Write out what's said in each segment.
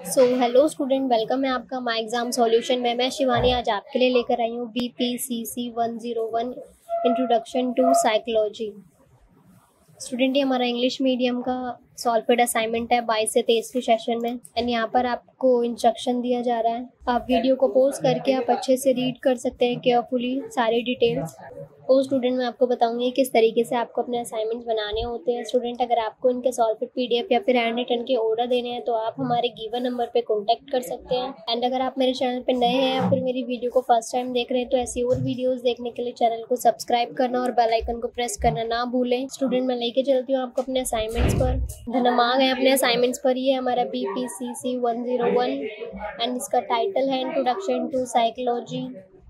So hello student, welcome है आपका my exam solution में। मैं शिवानी आज आपके लिए लेकर आई हूँ BPCC 101 introduction to psychology. Student, ये हमारा इंग्लिश मीडियम का सॉल्व असाइनमेंट है 22 से 23 के सेशन में। एंड यहाँ पर आपको इंस्ट्रक्शन दिया जा रहा है। आप वीडियो को पॉज करके आप अच्छे से रीड कर सकते हैं केयरफुली सारी डिटेल्स। और स्टूडेंट, मैं आपको बताऊंगी किस तरीके से आपको अपने असाइनमेंट्स बनाने होते हैं। स्टूडेंट, अगर आपको इनके सॉल्व PDF या फिर हैंड रिटन के ऑर्डर देने हैं तो आप हमारे गिवन नंबर पे कॉन्टैक्ट कर सकते हैं। एंड अगर आप मेरे चैनल पे नए हैं या फिर मेरी वीडियो को फर्स्ट टाइम देख रहे हैं तो ऐसी और वीडियोस देखने के लिए चैनल को सब्सक्राइब करना और बेल आइकन को प्रेस करना ना भूलें। स्टूडेंट, मैं लेके चलती हूँ आपको अपने असाइनमेंट्स पर। धनमा गए अपने असाइनमेंट्स पर। ये हमारा BPCC 101 एंड इसका टाइटल है introduction to psychology.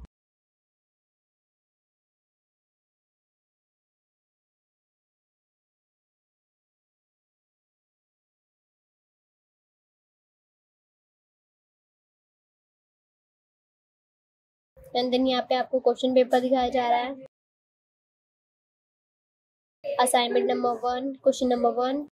And then यहाँ पे आपको क्वेश्चन पेपर दिखाया जा रहा है। Assignment number 1, question number 1।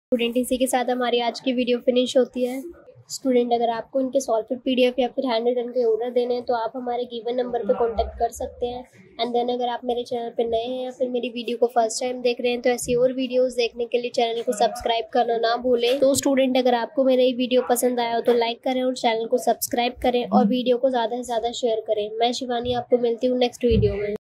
Student इसी के साथ हमारी आज की वीडियो फिनिश होती है। स्टूडेंट अगर आपको इनके सॉल्व पीडीएफ या फिर हैंड रिटन के ऑर्डर देने हैं तो आप हमारे गिवन नंबर पे कांटेक्ट कर सकते हैं। एंड देन अगर आप मेरे चैनल पे नए हैं या फिर मेरी वीडियो को फर्स्ट टाइम देख रहे हैं तो ऐसी और वीडियोस देखने के लिए चैनल को सब्सक्राइब करना ना भूलें। तो स्टूडेंट अगर आपको मेरा ये वीडियो पसंद आया हो तो लाइक करें और चैनल को सब्सक्राइब करें और वीडियो को ज़्यादा से ज़्यादा शेयर करें। मैं शिवानी आपको मिलती हूँ नेक्स्ट वीडियो में।